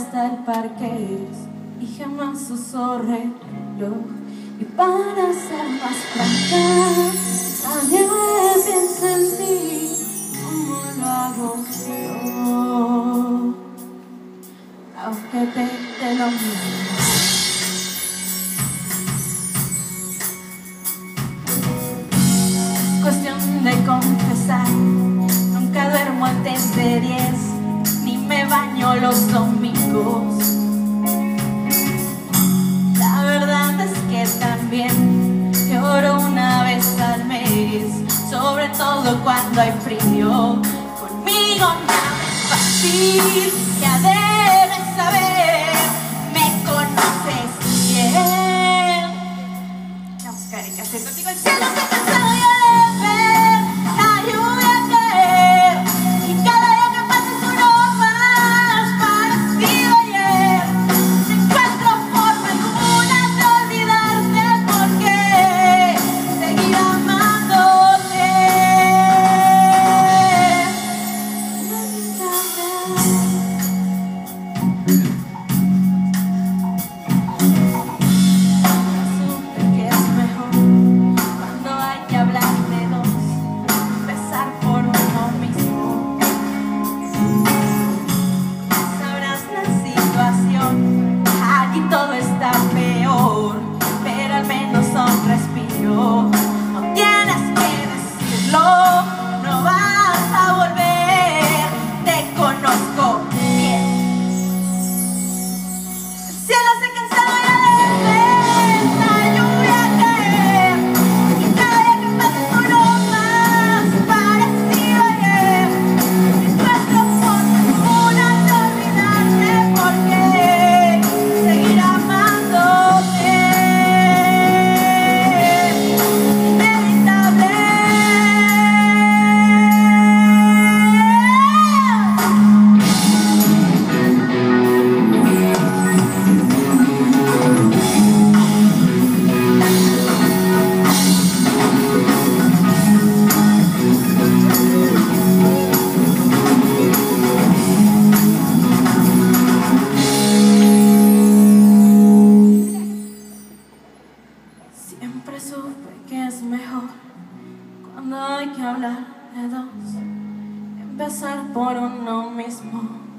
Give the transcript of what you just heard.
hasta el parque y jamás usó reloj. Y para ser más franca, nadie piensa en mí como lo hago yo, aunque te lo mismo. Cuestión de confesar, nunca duermo antes de 10, ni me baño los domingos. La verdad es que también lloro una vez al mes, sobre todo cuando hay frío. Conmigo nada es fácil, ya debes saber, me conoces bien. La buscarica se contigo el cielo se cansado ya. Todo está peor, pero al menos son respiro. No tienes que decirlo, no vas a volver, te conozco bien. El cielo se cansado ya de ver la lluvia caer, y cada día que pasa es uno más parecido a ayer. Encuentro fortuna de olvidarte porque siempre supe que es mejor cuando hay que hablar de dos, empezar por uno mismo.